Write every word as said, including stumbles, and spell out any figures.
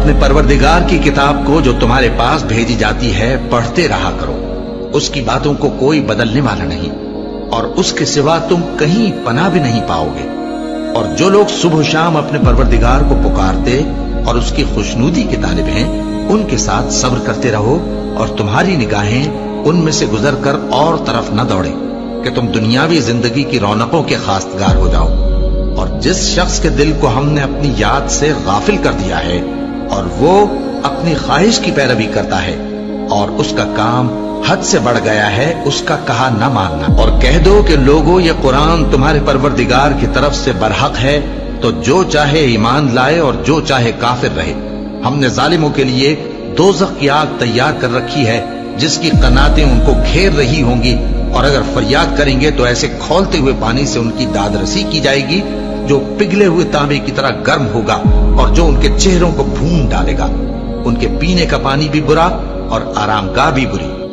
अपने परवरदिगार की किताब को जो तुम्हारे पास भेजी जाती है पढ़ते रहा करो। उसकी बातों को कोई बदलने वाला नहीं और उसके सिवा तुम कहीं पनाह भी नहीं पाओगे। और जो लोग सुबह शाम अपने परवरदिगार को पुकारते और उसकी खुशनूदी के तालिब हैं, उनके साथ सब्र करते रहो और तुम्हारी निगाहें उनमें से गुजर कर और तरफ न दौड़े कि तुम दुनियावी जिंदगी की रौनकों के खास्तगार हो जाओ। और जिस शख्स के दिल को हमने अपनी याद से गाफिल कर दिया है और वो अपनी ख्वाहिश की पैरवी करता है और उसका काम हद से बढ़ गया है, उसका कहा न मानना। और कह दो कि लोगों, ये कुरान तुम्हारे परवरदिगार की तरफ से बरहक है, तो जो चाहे ईमान लाए और जो चाहे काफिर रहे। हमने जालिमों के लिए दोज़ख की आग तैयार कर रखी है जिसकी कनातें उनको घेर रही होंगी, और अगर फरियाद करेंगे तो ऐसे खौलते हुए पानी से उनकी दादरसी की जाएगी जो पिघले हुए तांबे की तरह गर्म होगा और जो उनके चेहरों को भून डालेगा। उनके पीने का पानी भी बुरा और आरामगाह भी बुरी।